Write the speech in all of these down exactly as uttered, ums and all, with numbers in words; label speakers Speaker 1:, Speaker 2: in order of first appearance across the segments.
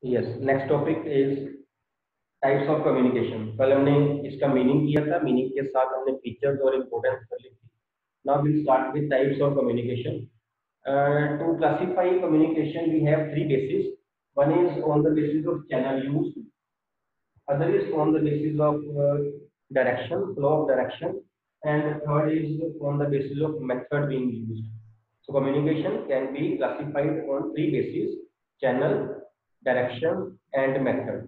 Speaker 1: Yes, next topic is types of communication. कल हमने इसका मीनिंग किया था, मीनिंग के साथ हमने फीचर्स और इम्पोर्टेंस कर ली थी। Now will start with types of communication. To classify communication we have three basis. One is on the basis of channel use, other is on the basis of uh, direction, flow of direction, and the third is on the basis of method being used. So communication can be classified on three bases: channel, direction, and method.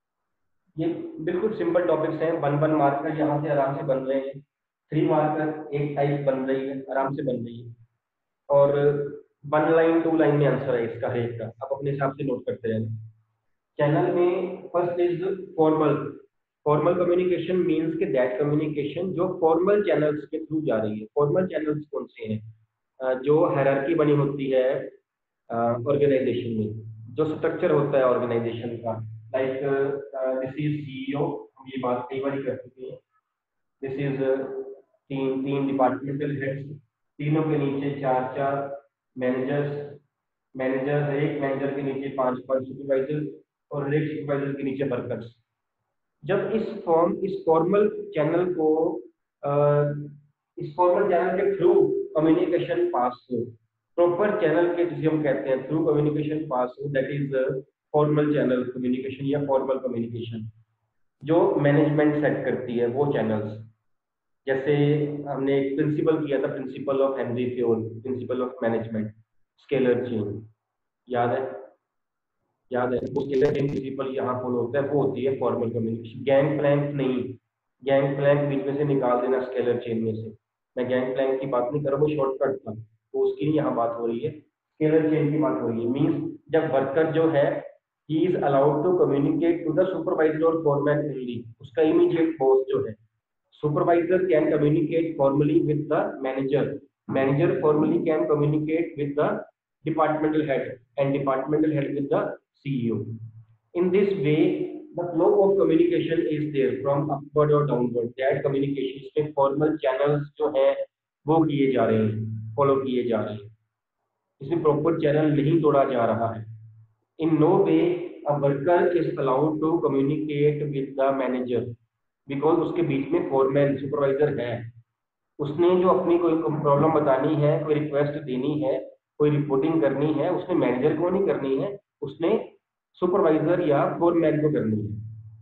Speaker 1: ये बिल्कुल simple topics हैं। One one marker यहाँ से आराम से बन रहे हैं, थ्री मार्कर एक टाइप बन रही है, आराम से बन रही है, और वन लाइन टू लाइन में आंसर है इसका हर एक का। आप अपने हिसाब से नोट करते रहना। चैनल में first is formal. Formal communication means के दैट कम्युनिकेशन जो फॉर्मल चैनल्स के थ्रू जा रही है। फॉर्मल चैनल्स कौन से हैं? अ, जो हायरार्की बनी होती है ऑर्गेनाइजेशन में, जो स्ट्रक्चर होता है ऑर्गेनाइजेशन का, लाइक दिस इज सीईओ। हम ये बात कई बार कर चुके हैं। दिस इज तीन तीन डिपार्टमेंटल हेड्स, तीनों के नीचे चार चार मैनेजर्स मैनेजर एक मैनेजर के नीचे पांच पांच सुपरवाइजर और एक सुपरवाइजर के नीचे वर्कर्स। जब इस फॉर्म इस फॉर्मल चैनल को आ, इस फॉर्मल चैनल के थ्रू कम्युनिकेशन पास हो, प्रॉपर चैनल के जिसे हम कहते हैं थ्रू कम्युनिकेशन पास हो, that is formal channel communication या फॉर्मल कम्युनिकेशन। जो मैनेजमेंट सेट करती है वो चैनल्स, जैसे हमने एक प्रिंसिपल किया था, principle of Henri Fayol, principle of management, scalar chain, याद है? याद है? वो स्केलर चेन प्रिंसिपल यहाँ फॉलो होता है, वो होती है फॉर्मल कम्युनिकेशन। गैंग प्लैंक नहीं, गैंग प्लैंक बीच में से निकाल देना स्केलर चेन में से। मैं गैंग प्लैंक की बात नहीं कर रहा, वो शॉर्टकट था, तो उसकी यहाँ बात हो रही है, स्केलर चेन की बात हो रही है। मीन्स जब वर्कर जो है he is allowed to communicate to the supervisor और फोरमैन ओनली, उसका इमीडिएट बॉस जो है। Supervisor can communicate formally with the manager. Manager formally can communicate with the departmental head, and departmental head with the C E O. In this way, the flow of communication is there from upward or downward. That communication में formal channels जो है वो किए जा रहे हैं, follow किए जा रहे हैं। इसमें proper channel नहीं तोड़ा जा रहा है। In no way a worker is allowed to communicate with the manager, because उसके बीच में फोरमैन सुपरवाइजर है। उसने जो अपनी कोई प्रॉब्लम बतानी है, कोई रिक्वेस्ट देनी है, कोई रिपोर्टिंग करनी है, उसने मैनेजर को नहीं करनी है, उसने सुपरवाइजर या फोरमैन को करनी है।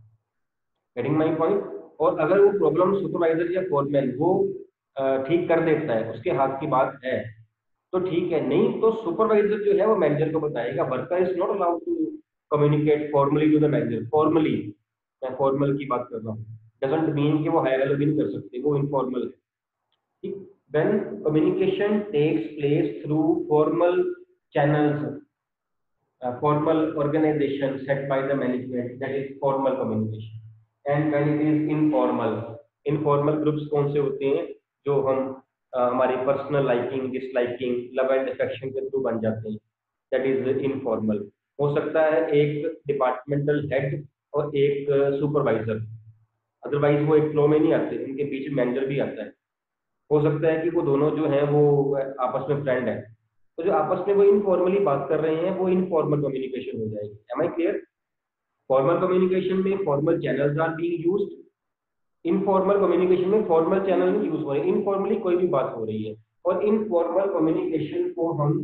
Speaker 1: Getting my point? और अगर वो प्रॉब्लम सुपरवाइजर या फोरमैन वो ठीक कर देता है, उसके हाथ की बात है, तो ठीक है, नहीं तो सुपरवाइजर जो है वो मैनेजर को बताएगा। Worker is not allowed to communicate formally to the manager. Formally, मैं फॉर्मल की बात कर रहा हूँ, डजंट मीन कि वो हायर भी नहीं कर सकते, वो इनफॉर्मल है। ठीक? When communication takes place through formal channels, uh, formal organization set by the management, that is formal communication. And when it is informal, informal groups कौन से होते हैं? जो हम uh, हमारी personal liking, disliking, love and affection के through बन जाते हैं, दैट इज इनफॉर्मल। हो सकता है एक डिपार्टमेंटल हेड और एक सुपरवाइजर, अदरवाइज वो एक फ्लो में नहीं आते, उनके बीच मैनेजर भी आता है। हो सकता है कि वो दोनों जो हैं वो आपस में फ्रेंड है, तो जो आपस में वो इनफॉर्मली बात कर रहे हैं वो इनफॉर्मल कम्युनिकेशन हो जाएगी। Am I clear? Formal communication में formal channels are being used, informal communication में फॉर्मल चैनल नहीं यूज हो रहे, इनफॉर्मली कोई भी बात हो रही है। और इनफॉर्मल कम्युनिकेशन को हम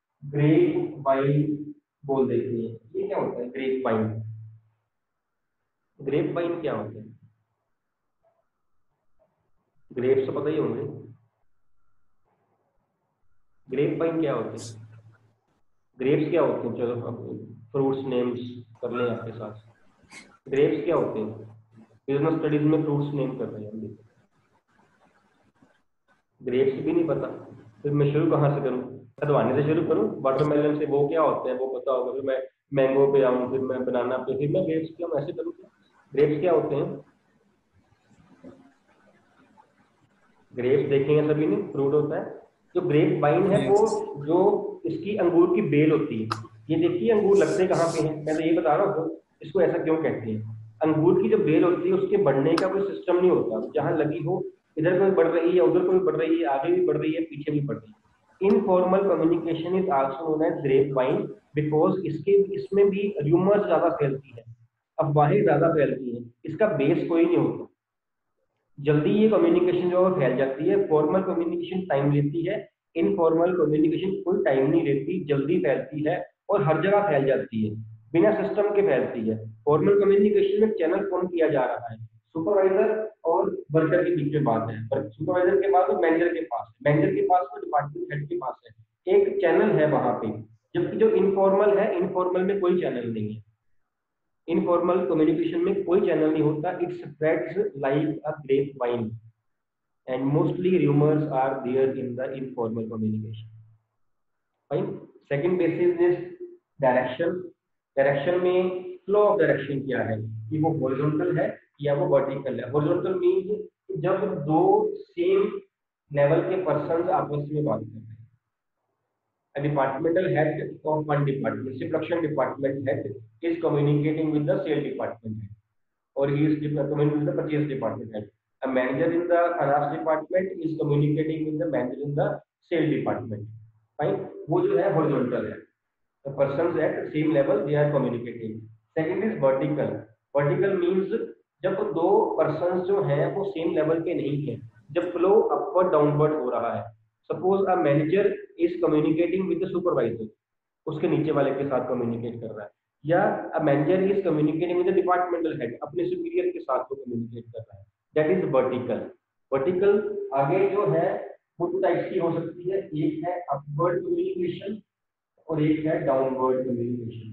Speaker 1: ग्रेप वाइन बोल देते हैं। ये क्या होता है ग्रेप वाइन? ग्रेप वाइन क्या होता है? ग्रेप्स तो पता ही होंगे, ग्रेप वाइन क्या होते हैं? ग्रेप्स क्या होते हैं? चलो अब फ्रूट्स नेम्स कर लें आपके साथ। ग्रेप्स क्या होते हैं? बिजनेस स्टडीज में फ्रूट्स नेम कर रहे हैं हम। ग्रेप्स भी नहीं पता, फिर मैं शुरू कहाँ से करूँ? खदवाने से शुरू करूँ? वाटरमेलन से वो क्या होते हैं वो पता होगा, फिर मैं मैंगो पे आऊँ, फिर मैं बनाना पे, फिर मैं ग्रेप्स क्या ऐसे करूँ? ग्रेप्स क्या होते हैं? ग्रेप्स देखेंगे सभी ने, फ्रूट होता है। जो ग्रेप वाइन है वो जो इसकी अंगूर की बेल होती है, ये देखिए अंगूर लगते कहाँ पे हैं, मैं तो ये बता रहा हूँ इसको ऐसा क्यों कहते हैं। अंगूर की जो बेल होती है उसके बढ़ने का कोई सिस्टम नहीं होता, जहाँ लगी हो इधर कोई बढ़ रही है, उधर कोई बढ़ रही है, आगे भी बढ़ रही है, पीछे भी बढ़ रही है। Informal communication is also known as grapevine, because इसके इसमें भी रूमर्स ज्यादा फैलती है, अफवाहें ज्यादा फैलती हैं, इसका बेस कोई नहीं होता, जल्दी ये कम्युनिकेशन जो है फैल जाती है। फॉर्मल कम्युनिकेशन टाइम लेती है, इनफॉर्मल कम्युनिकेशन कोई टाइम नहीं लेती, जल्दी फैलती है और हर जगह फैल जाती है, बिना सिस्टम के फैलती है। फॉर्मल कम्युनिकेशन में चैनल फॉर्म किया जा रहा है, सुपरवाइजर और वर्कर के बीच में बात है, सुपरवाइजर के पास और मैनेजर के पास, मैनेजर के पास और डिपार्टमेंट हेड के पास है, एक चैनल है वहां पे। जबकि जो इनफॉर्मल है, इनफॉर्मल में कोई चैनल नहीं है, इनफॉर्मल कम्युनिकेशन में कोई चैनल नहीं होता, it spreads like a grapevine and mostly rumours are there in the informal communication. Fine. Second basis is direction. Direction में फ्लो ऑफ डायरेक्शन क्या है, कि वो हॉरिजॉन्टल है या वो वर्टिकल है। हॉरिजॉन्टल मीन्स जब दो सेम लेवल के पर्सन आपस में बात करते हैं। A departmental head of one department, say production department head is communicating with the sales department head, or he is communicating with the purchase department head. A manager in the finance department is communicating with the manager in the sales department. Fine, वो जो है horizontal है. The persons at the same level they are communicating. Second is vertical. Vertical means जब दो persons जो हैं वो same level के नहीं हैं, जब flow upward downward हो रहा है। Suppose a manager is communicating with the supervisor, उसके नीचे वाले के साथ कम्युनिकेट कर रहा है, या a manager is communicating with the departmental head, अपने सुपीरियर के साथ वो कम्युनिकेट कर रहा है, दैट इज वर्टिकल। वर्टिकल आगे जो है वो टू टाइप्स की हो सकती है, एक है अपवर्ड कम्युनिकेशन और एक है डाउनवर्ड कम्युनिकेशन।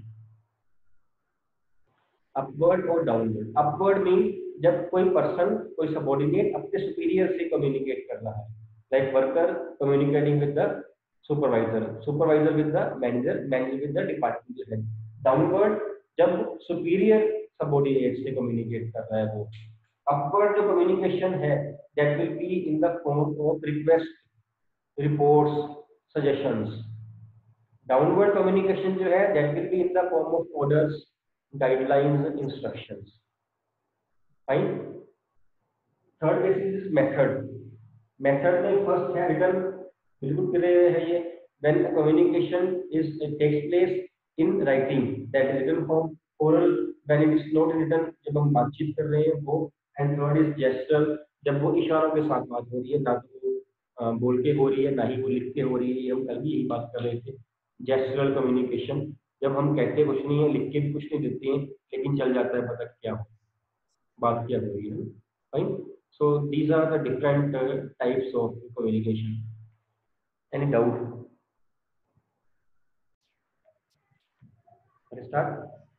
Speaker 1: अपवर्ड और डाउनवर्ड। अपवर्ड मीन जब कोई पर्सन, कोई सबॉर्डिनेट अपने सुपीरियर से कम्युनिकेट कर रहा है, like worker communicating with the supervisor, supervisor with the manager, manager with the departmental head. Downward जब superior subordinate से communicate कर रहा है वो। Upward जो communication है that will be in the form of request, reports, suggestions. Downward communication जो है that will be in the form of orders, guidelines, instructions. Fine. Third basis is method. Method में first है written, बिल्कुल clear है ये, when communication is takes place in writing that is written form, oral when it is not written, जब हम बातचीत कर रहे हैं वो, एंड थर्ड इज जेस्चर, जब वो इशारों के साथ बात हो रही है, ना तो वो बोल के हो रही है, ना ही वो लिख के हो रही है, हम कल भी यही बात कर रहे थे। जेस्चरल कम्युनिकेशन, जब हम कहते कुछ नहीं है, लिख के भी कुछ नहीं देते हैं, लेकिन चल जाता है पता क्या हो बात क्या हो रही है। Fine. So these are the different uh, types of communication. Any doubt? Let's start.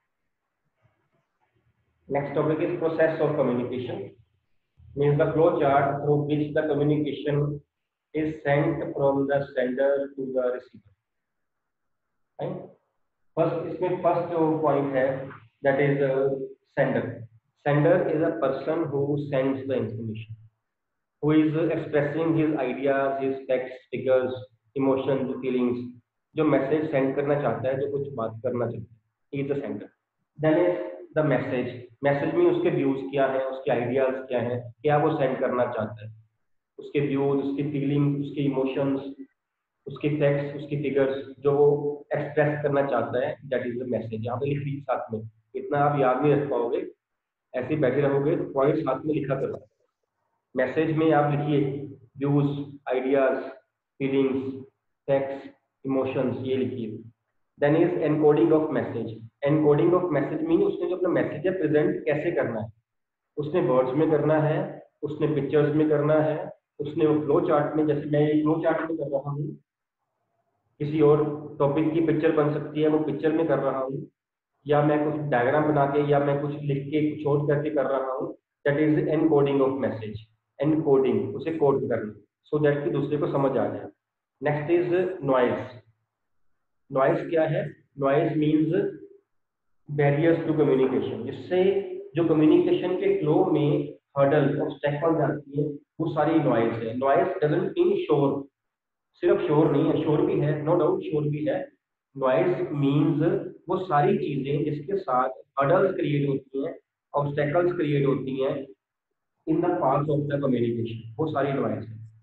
Speaker 1: Next topic is process of communication. Means the flow chart through which the communication is sent from the sender to the receiver. Right? First, इसमें first जो point है, that is uh, sender. Sender is a person who sends the information, who is expressing his ideas, his facts, figures, emotions, feelings, जो message send करना चाहता है, जो कुछ बात करना चाहता है, he is the sender. Then is the message. Message में उसके व्यूज क्या है, उसके आइडियाज क्या है, क्या वो सेंड करना चाहता है, उसके व्यूज, उसकी फीलिंग, उसके इमोशंस, उसके फैक्ट्स, उसकी फिगर्स, जो वो एक्सप्रेस करना चाहता है, दैट इज द मैसेज। यहाँ पे लिख लीजिए साथ में, इतना आप याद नहीं रख पाओगे, ऐसे बैठे रहोगे तो पॉइंट साथ में लिखा करो। मैसेज में आप लिखिए views, ideas, feelings, facts, emotions, ये लिखिए। Then is encoding of message. Encoding of message mean उसने जो अपना मैसेज है प्रेजेंट कैसे करना है, उसने वर्ड्स में करना है, उसने पिक्चर्स में करना है, उसने वो फ्लो चार्ट में, जैसे मैं फ्लो चार्ट में कर रहा हूँ, किसी और टॉपिक की पिक्चर बन सकती है, वो पिक्चर में कर रहा हूँ, या मैं कुछ डायग्राम बना के या मैं कुछ लिख के कुछ और करके कर रहा हूँ, that is encoding of message. Encoding, उसे कोड करना, सो दैट कि दूसरे को समझ आ जाए। Next is noise. नॉइज क्या है? Noise means barriers to communication, जिससे जो कम्युनिकेशन के फ्लो में हर्डल, ऑब्स्टेकल आती है, वो सारी नॉइज है। नॉइज डजंट मीन शोर, सिर्फ शोर नहीं है, शोर भी है, नो डाउट शोर भी है। नॉइज मीन्स वो सारी चीजें जिसके साथ हर्डल्स क्रिएट होती हैं, ऑब्स्टेकल्स क्रिएट होती हैं in the path of the communication, वो सारी नॉइज है।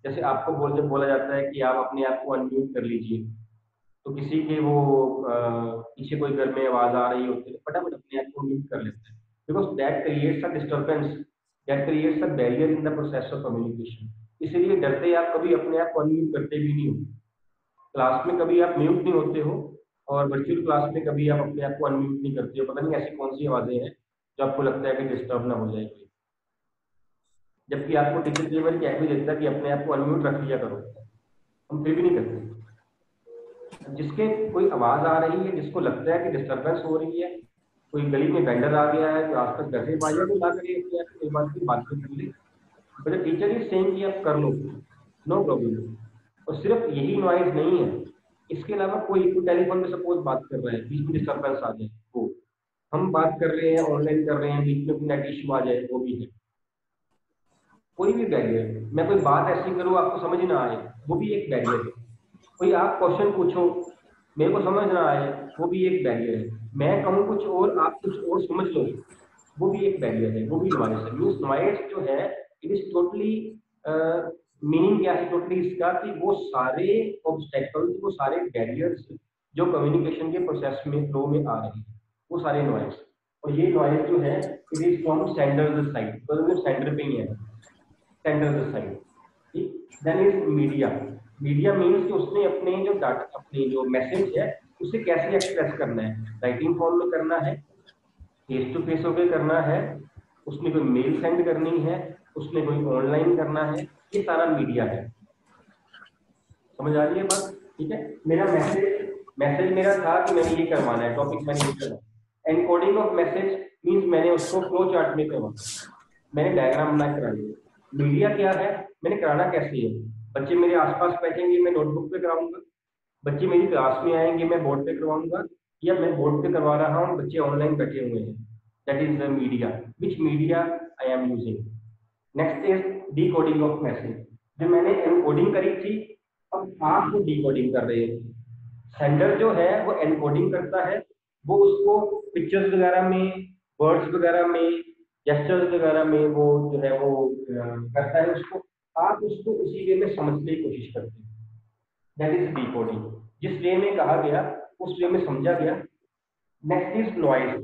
Speaker 1: जैसे आपको बोल जब बोला जाता है कि आप अपने आप को अनम्यूट कर लीजिए, तो किसी के वो अ, पीछे कोई घर में आवाज आ रही होती है, तो फटाफट अपने आप को म्यूट कर लेते हैं, because that creates a disturbance, that creates a barrier in the process of communication. इसीलिए डरते आप कभी अपने आप को अनम्यूट करते भी नहीं हो। क्लास में कभी आप म्यूट नहीं होते हो, और वर्चुअल क्लास में कभी आप अपने आप को अनम्यूट नहीं करते हो। पता नहीं ऐसी कौन सी आवाजें हैं जो आपको लगता है कि डिस्टर्ब ना हो जाए कोई, जबकि आपको टीचर कई बार कह भी देता है कि अपने आप को अनम्यूट रख लिया करो, हम फिर भी नहीं करते। जिसके कोई आवाज आ रही है, जिसको लगता है कि डिस्टर्बेंस हो रही है, कोई गली में वेंडर आ गया है जो आसपास घर से बाहर तो ला कर अपने आप कोई बात की बात कर ले, बट टीचर इज सेइंग कि आप कर लो, नो प्रॉब्लम। और सिर्फ यही नॉइज नहीं है, इसके अलावा कोई कोई टेलीफोन में सपोज बात कर रहा है, बीच में डिस्टर्बेंस आ जाए, वो हम बात कर रहे हैं, ऑनलाइन कर रहे हैं, बीच में नेट इशू आ जाए, वो भी है। कोई भी बैरियर, मैं कोई बात ऐसी करूँ आपको समझ ना आए, वो भी एक बैरियर है। कोई आप क्वेश्चन पूछो, मेरे को समझ ना आए, वो भी एक बैरियर है। मैं कहूँ कुछ और, आप कुछ और समझ लो, वो भी एक बैरियर है, वो भी नॉइस है। मीन्स नॉइस जो है इट इज टोटली, मीनिंग क्या है टोटली इसका, कि वो सारे ऑब्स्टेकल्स, वो सारे बैरियर्स जो कम्युनिकेशन के प्रोसेस में फ्लो में आ रहे हैं, वो सारे नॉइस। और ये नॉइस जो है it is from sender side, तो वो सेंटर पे ही है, sender side. Then is media. Media means कि उसने अपने जो डाटा, अपनी जो मैसेज है उसे कैसे एक्सप्रेस करना है, राइटिंग फॉर्म में करना है, फेस टू फेस होकर करना है, उसने कोई मेल सेंड करनी है, उसने कोई ऑनलाइन करना है, ये सारा मीडिया है। समझ आ रही है बात? ठीक है, मेरा मैसेज मैसेज मेरा था कि मैंने ये करवाना है, टॉपिक मैंने ये करवाना। एनकोडिंग ऑफ मैसेज मीन्स मैंने उसको फ्लो चार्ट में करवाना, मैंने डायग्राम बना करा लिया। मीडिया क्या है, मैंने कराना कैसे है, बच्चे मेरे आसपास बैठेंगे, मैं नोटबुक पे कराऊंगा, बच्चे मेरी क्लास में आएंगे, मैं बोर्ड पे करवाऊंगा, या मैं बोर्ड पे करवा रहा हूँ, बच्चे ऑनलाइन बैठे हुए हैं। That is the media, which media I am using. Next is decoding of message. जो मैंने एनकोडिंग करी थी, अब आप वो डिकोडिंग कर रहे हैं। सेंडर जो है वो एनकोडिंग करता है, वो उसको पिक्चर्स वगैरह में, वर्ड्स वगैरह में, जेस्चर्स वगैरह में वो जो है वो अ, करता है उसको, आप उसको उसी वे में समझने की कोशिश करते हैं। That is decoding. जिस वे में कहा गया उस वे में समझा गया। Next is noise.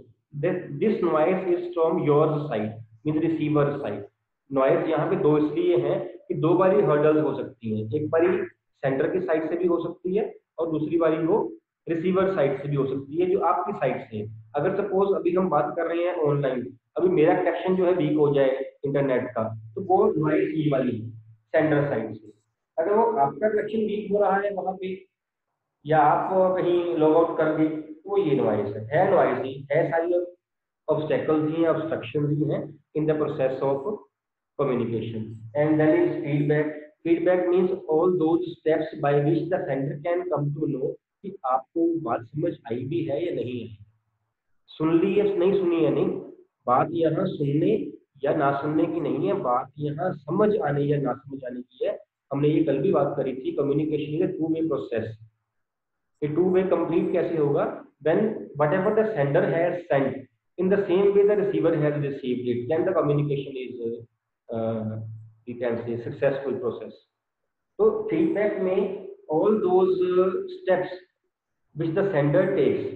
Speaker 1: This noise is from your side, mean receiver side. Noise यहाँ पे दो इसलिए है कि दो बारी हर्डल हो सकती है, एक बारी सेंटर की साइड से भी हो सकती है, और दूसरी बारी वो रिसीवर साइड से भी हो सकती है, जो आपकी साइड से है। अगर सपोज अभी हम बात कर रहे हैं ऑनलाइन, अभी मेरा कनेक्शन जो है वीक हो जाए इंटरनेट का, तो वो नॉइज ये वाली सेंटर साइड से। अगर वो आपका कनेक्शन वीक हो रहा है वहां पे, या आप कहीं लॉग आउट कर दी, तो ये नॉइज है, है नॉइज ही है, सारी ऑब्स्टेकल्स ही हैं, ऑब्स्ट्रक्शन ही हैं in the process of communication. And then is feedback. Feedback means all those steps by which the sender can come to know कि आपको बात समझ आई भी है या नहीं है, सुन ली या नहीं सुनी है। नहीं, बात यहाँ सुनने या ना सुनने की नहीं है, बात यहाँ समझ आने या ना समझ आने की है। हमने ये कल भी बात करी थी, communication is two way process. ये टू वे कंप्लीट कैसे होगा, when whatever the sender has sent in the same way the receiver has received it, then the communication is uh, uh, we can say successful process. So feedback में all those uh, steps which the sender takes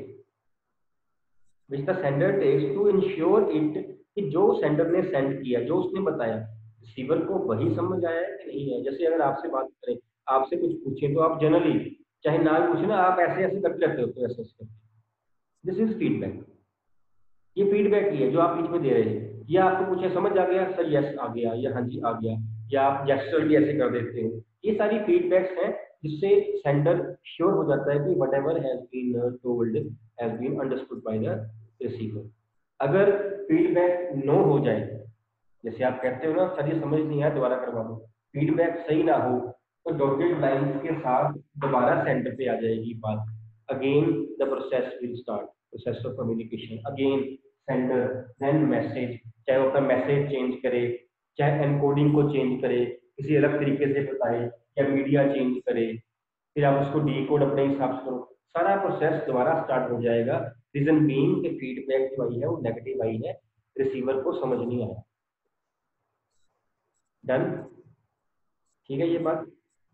Speaker 1: which the sender takes to ensure it कि जो sender ने send किया, जो उसने बताया, receiver को वही समझ आया है कि नहीं है। जैसे अगर आपसे बात करें, आपसे कुछ पूछें, तो आप जनरली चाहे ना पूछे ना, आप ऐसे ऐसे करते रहते हो, ऐसे ऐसे करते। This is feedback. ये फीडबैक ही है जो आप बीच में दे रहे हैं। या आपको पूछे समझ आ गया सर, यस आ गया, या हाँ जी आ गया, या आप जेस्चर भी ऐसे कर देते हो। ये सारी फीडबैक्स हैं जिससे सेंडर श्योर हो जाता है कि whatever has been told has been understood by the receiver. अगर फीडबैक नो हो जाए, जैसे आप कहते हो ना सर ये समझ नहीं आया दोबारा करवा दो, फीडबैक सही ना हो, तो डॉटेड लाइंस के साथ दोबारा सेंटर पे आ जाएगी बात। Again the process will start, process of communication. Again sender then message, चाहे वो अपना मैसेज चेंज करे, चाहे एनकोडिंग को चेंज करे, किसी अलग तरीके से बताए, या मीडिया चेंज करे, फिर आप उसको डीकोड अपने हिसाब से करो, सारा प्रोसेस दोबारा स्टार्ट हो जाएगा। रीजन बीइंग कि फीडबैक जो आई है वो नेगेटिव आई है, रिसीवर को समझ नहीं आया। डन। ठीक है ये बात।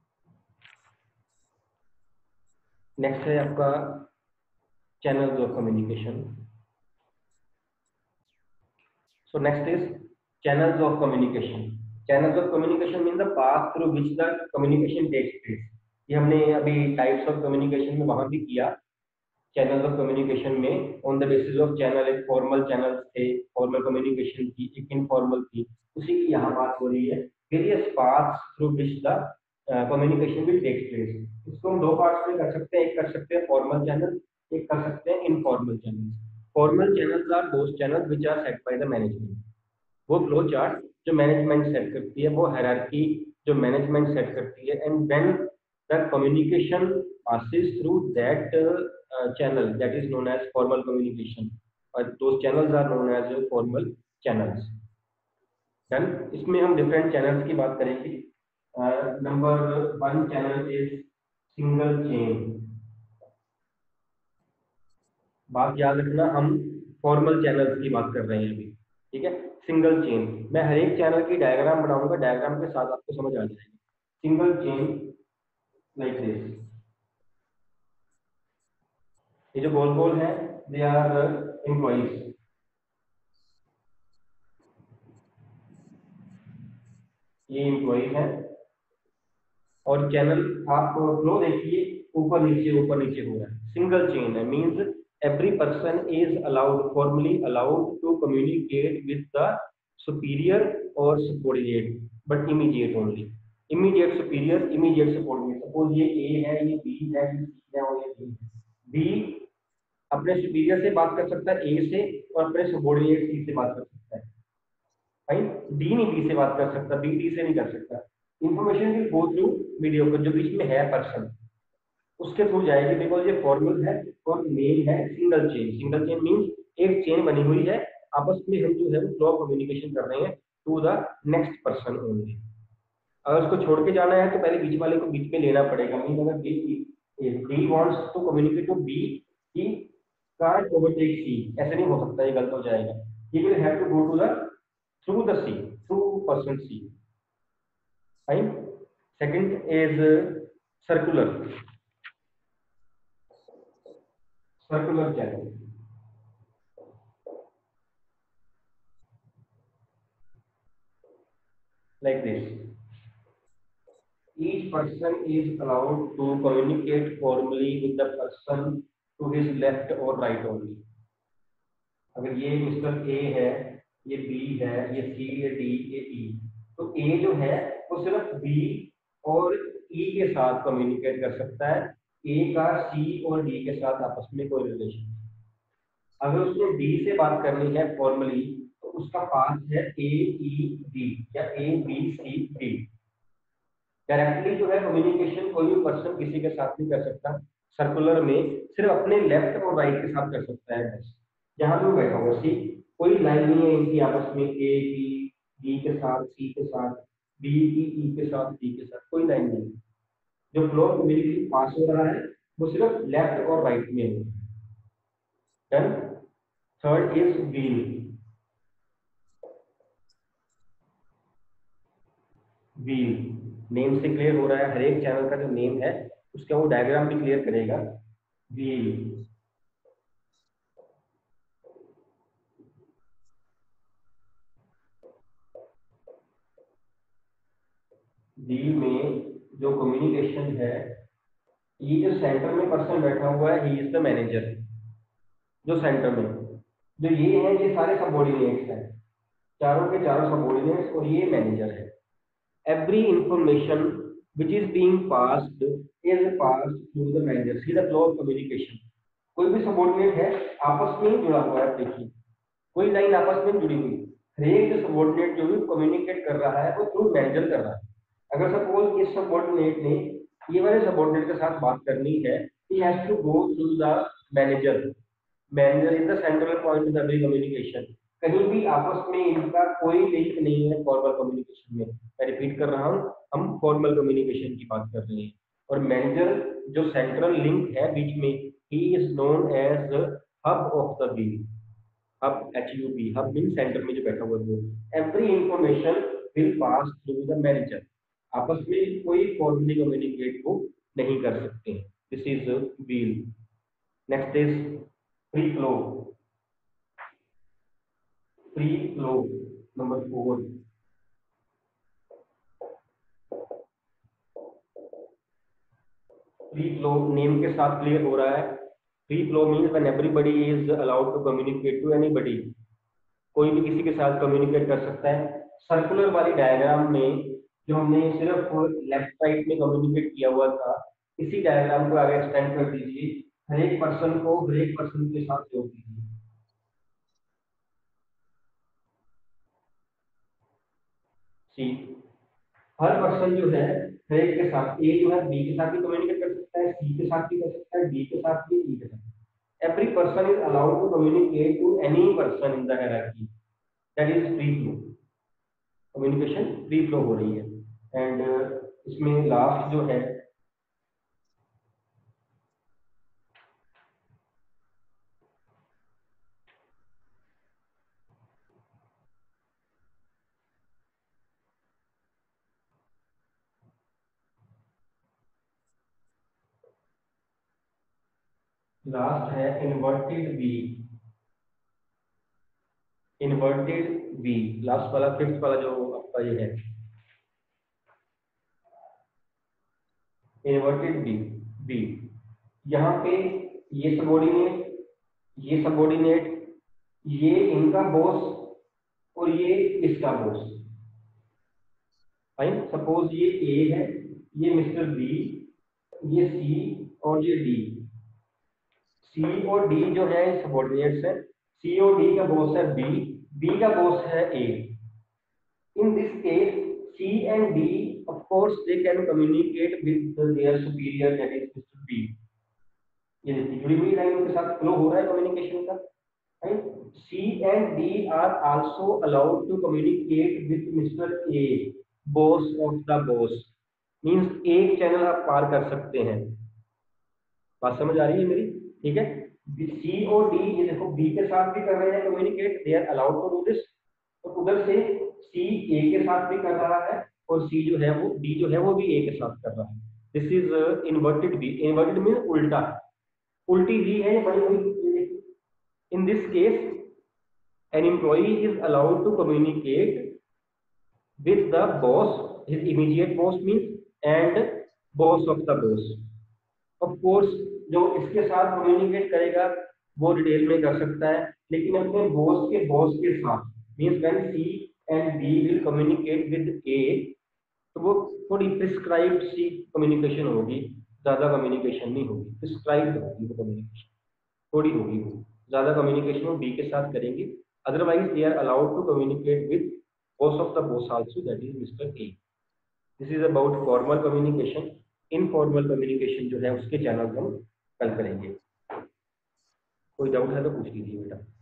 Speaker 1: नेक्स्ट है आपका channels of communication. So next is channels of communication. Channels of communication means the path through which the communication takes place. ये हमने अभी types of communication में वहाँ भी किया। चैनल्स ऑफ कम्युनिकेशन में on the basis of channel, एक formal channels थे, फॉर्मल कम्युनिकेशन थी, एक इनफॉर्मल थी, उसी की यहाँ बात हो रही है। Various paths through which the communication will take place. इसको हम दो पार्ट्स में कर सकते हैं, एक कर सकते हैं फॉर्मल चैनल, एक कर सकते हैं informal channel. Formal channels are those channel which are set by the management. वो फ्लो चार्ट जो मैनेजमेंट सेट करती है, वो हायरार्की जो मैनेजमेंट सेट करती है, and when the communication passes through that uh, uh, channel, that is known as formal communication, or those channels are known as uh, formal channels. Then इसमें हम different channels की बात करेंगे। Number one channel is single chain. बात याद रखना, हम formal channels की बात कर रहे हैं अभी, ठीक है। सिंगल चेन, मैं हर एक चैनल की डायग्राम बनाऊंगा, डायग्राम के साथ आपको समझ आ जाएगा। सिंगल चेन लाइक दिस, ये जो गोल गोल है दे आर एम्प्लॉइज, ये एम्प्लॉइज है। और चैनल आप फ्लो देखिए, ऊपर नीचे ऊपर नीचे हो रहा है। सिंगल चेन है means every person is allowed, formally allowed to communicate with the superior or subordinate, but immediate only. Immediate superior, immediate subordinate. Suppose ये A है, ये B है, ये C है और ये D है। B अपने सुपीरियर से बात कर सकता है A से, और अपने सबॉर्डिनेट C से बात कर सकता है। भाई D नहीं B से बात कर सकता, B D से नहीं कर सकता। Information will go through media, जो बीच में है पर्सन, उसके थ्रू जाएगी, बिकॉज ये फॉर्मल है और मेन है single chain. Single chain means एक चेन बनी हुई है, आपस में हम जो है वो फ्लो कम्युनिकेशन कर रहे हैं to the next person only. अगर उसको छोड़ के जाना है तो पहले बीच वाले को बीच में लेना पड़ेगा। मीन अगर D wants to communicate to B, he can't overtake C, ऐसे नहीं हो सकता, ये गलत हो जाएगा। He will have to go to the through the C, through person C. Fine. Second is circular, circular channel, like this. Each person is allowed to communicate formally with the person to his left or right only. अगर ये mister A है, ये B है, ये सी, ये D, ये ई, तो ए जो है वो सिर्फ बी और ई के साथ कम्युनिकेट कर सकता है। ए का सी और डी के साथ आपस में कोई रिलेशन। अगर उसने डी से बात करनी है फॉर्मली, तो उसका पास है ए ई डी या A B C D. Directly जो है कम्युनिकेशन कोई भी पर्सन किसी के साथ नहीं कर सकता। सर्कुलर में सिर्फ अपने लेफ्ट और राइट के साथ कर सकता है बस। जहां भी बैठा होगा सी, कोई लाइन नहीं है इनकी आपस में, ए बी डी के साथ, सी के साथ, बी की ई के साथ, डी के साथ, कोई लाइन नहीं। जो फ्लो कम्युनिकेशन पास हो रहा है वो सिर्फ लेफ्ट और राइट में है। Done. Third is wheel. Wheel name से क्लियर हो रहा है, हर एक चैनल का जो नेम है उसका वो डायग्राम भी क्लियर करेगा। व्हील, व्हील में जो कम्युनिकेशन है, ये जो सेंटर में पर्सन बैठा हुआ है, ही इज द मैनेजर। जो सेंटर में जो ये है, ये सारे सबऑर्डिनेट्स हैं, चारों के चारों सबऑर्डिनेट्स, और ये मैनेजर है। Every information which is being passed is passed through the manager. See the flow of communication. कोई भी सबऑर्डिनेट है आपस में ही जुड़ा हुआ है, देखिए कोई लाइन आपस में जुड़ी हुई। हर एक जो सबऑर्डिनेट जो भी कम्युनिकेट कर रहा है वो थ्रू मैनेजर कर रहा है। अगर सपोज इस सबऑर्डिनेट ने ये वाले सबऑर्डिनेट के साथ बात करनी है, he has to go through the manager. Manager is the central point of every communication. कहीं भी आपस में इनका कोई लिंक नहीं है फॉर्मल कम्युनिकेशन में। मैं रिपीट कर रहा हूँ, हम फॉर्मल कम्युनिकेशन की बात कर रहे हैं। और मैनेजर जो सेंट्रल लिंक है बीच में, he is known as hub of the wheel. Hub, H U B, hub mean centre में जो बैठा हुआ है वो। Every information will pass through the manager. आपस में कोई फॉर्मली कम्युनिकेट को नहीं कर सकते। This is wheel. Next is free flow. Free flow number four. Free flow name के साथ क्लियर हो रहा है। Free flow means when everybody is allowed to communicate to anybody. कोई भी किसी के साथ कम्युनिकेट कर सकता है। सर्कुलर वाली डायग्राम में जो हमने सिर्फ लेफ्ट राइट में कम्युनिकेट किया हुआ था, इसी डायग्राम को आगे एक्सटेंड कर दीजिए। हर एक पर्सन को हर एक पर्सन के साथ जोड़ दीजिए। सी हर पर्सन जो है हर एक के साथ, ए जो है बी के साथ भी कम्युनिकेट कर सकता है, सी के साथ भी कर सकता है, डी के साथ भी, ई के साथ। Every person is allowed to communicate to any person in the hierarchy. That is free flow. Communication free flow हो रही है। एंड इसमें लास्ट जो है लास्ट है inverted V. Inverted V last वाला फिफ्थ वाला जो आपका ये है इन्वर्टेड वी। वी यहाँ पे ये सबऑर्डिनेट, ये सबऑर्डिनेट, ये इनका बॉस और ये इसका बॉस। फाइन। सपोज ये ए है, ये मिस्टर बी, ये सी और ये डी। सी और डी जो है सबऑर्डिनेट्स है। सी और डी का बॉस है बी, बी का बॉस है ए। In this case, C and D, of course, they can communicate with their superior, that is mister B. ये देखिए जुड़ी हुई लाइन के साथ फ्लो हो रहा है कम्युनिकेशन का। Right. C and D are also allowed to communicate with mister A, boss of the boss. Means एक चैनल आप पार कर सकते हैं। बात समझ आ रही है मेरी? ठीक है। सी और डी ये देखो बी के साथ भी कर रहे हैं communicate, they are allowed to do this. तो उधर से सी ए के साथ भी कर रहा है और सी जो है वो डी जो है वो भी ए के साथ कर रहा है। This is inverted V. Inverted mean उल्टा, उल्टी वी है बनी हुई। In this case an employee is allowed to communicate with the boss, his immediate boss means, and boss of the boss. Of course, जो इसके साथ कम्युनिकेट करेगा वो डिटेल में कर सकता है, लेकिन अपने बॉस के बॉस के साथ means when C and B will communicate with A, तो वो थोड़ी प्रिस्क्राइब्ड सी कम्युनिकेशन होगी, ज्यादा कम्युनिकेशन नहीं होगी, प्रिस्क्राइब्ड होगी वो कम्युनिकेशन, थोड़ी होगी वो। ज्यादा कम्युनिकेशन वो बी के साथ करेंगे। Otherwise they are allowed to communicate with boss of the boss also, that is mister A. This is about formal communication. Informal communication जो है उसके चैनल हम कल करेंगे। कोई डाउट है तो पूछ लीजिए बेटा।